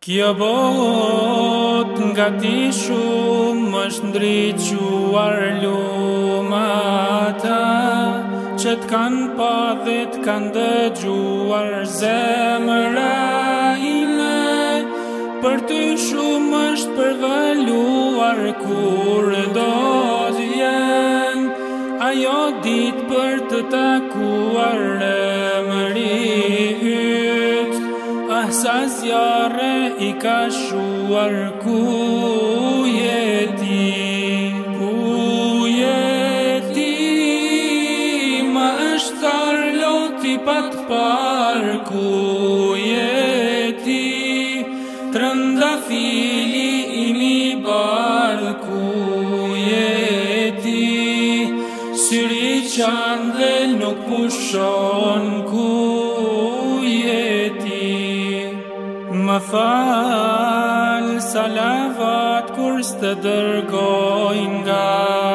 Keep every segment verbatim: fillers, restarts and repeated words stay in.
Kjo bot nga ti shumë është ndriquar lumata, që t'kan pa dhe t'kan dëgjuar zemra ime. Për ty shumë është përvaluar kur do t'jen ajo dit për të takuar emri yt. Ah, sa zjarre i ka shuar, ku je ti, ku je ti, ma është thar loti pa t'par, ku je ti, trëndafili i mi bar, ku je ti, syri qanë dhe nuk pushon, ku je ti. Më fal salavat kur s'të dërgoj nga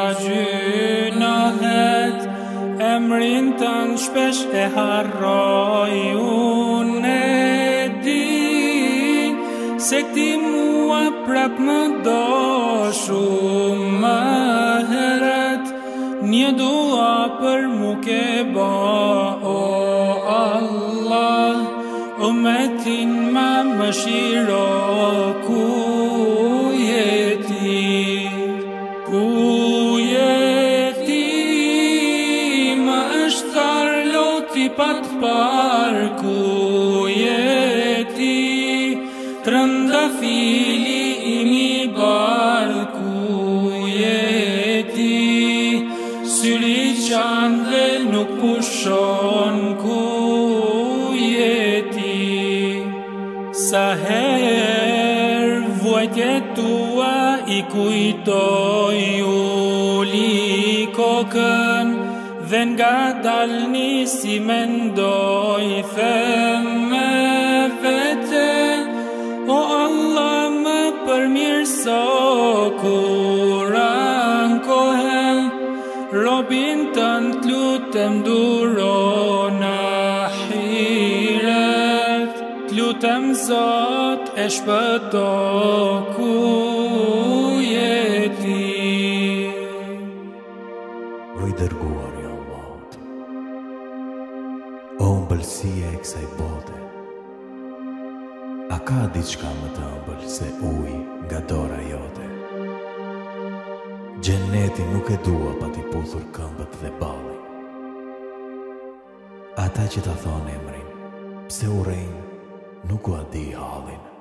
gjynohet, emrin tënë shpesh e harroj. Unë e di se ti mua prap më do shumë më heret, një dua për mu ke ba, o Allah, umetin ma më shiro. Ku je ti, ku je ti, ma është thar loti pa t'par, ku je ti, trëndafili i mi bar, ku je ti, syri qanë dhe nuk pushon, ku je ti. Sa her vojtje tua i kujtoj, uli kokën dhe nga dal nisi mendoj, them me vete, o Allah më përmirëso kur ankohem, robin tën t'lutem duro në ahiret, t'lutem Zot e shpëto, ku je ti. O i dërguar i Allahut, o ëmbëlsia e kësaj bote, a ka diçka më të ëmbël se uji nga dora jote? Gjeneti nuk e dua pa t'i puthur këmbët dhe balli. Ata që ta thonë emrin, pse urrejnë, nuk u a di halin.